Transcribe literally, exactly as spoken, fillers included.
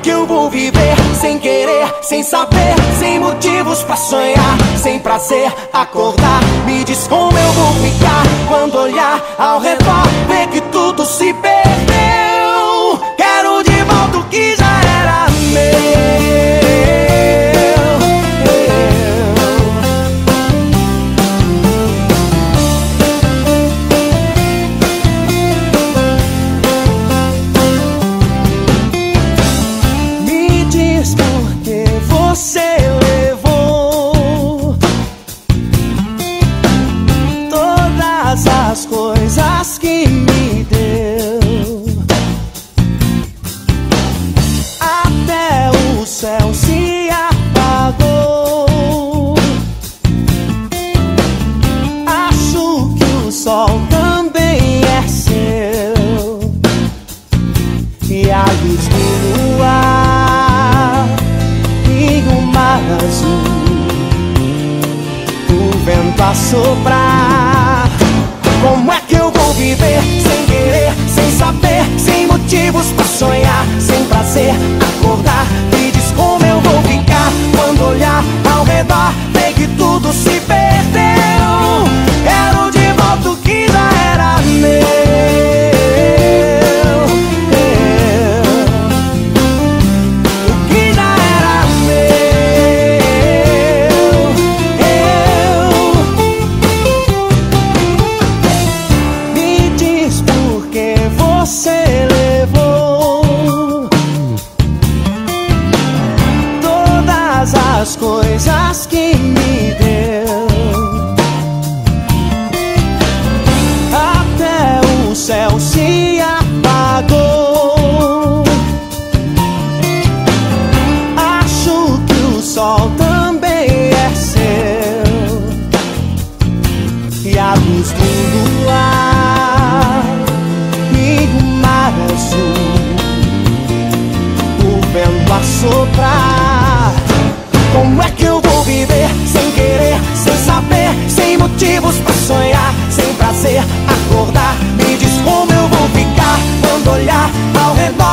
que eu vou viver sem querer, sem saber, sem motivos pra sonhar, sem prazer acordar? Me diz como eu vou ficar quando olhar ao redor, ver que tudo se perdeu. Quero de volta o que já era meu. Você levou todas as coisas que me deu, até o céu se apagou. Acho que o sol também é seu, e a luz do luar e o mar azul, o vento a soprar. Como é que eu vou viver sem querer, sem saber, sem motivos pra sonhar, sem prazer acordar? Me diz como eu vou ficar quando olhar ao redor, ver que tudo se perdeu. Quero de volta o que já era meu. Você levou todas as coisas que me deu, até o céu se apagou. Acho que o sol também é seu, e a luz do luar e o mar azul, o vento a soprar. Como é que eu vou viver sem querer, sem saber, sem motivos pra sonhar, sem prazer acordar? Me diz como eu vou ficar quando olhar ao redor,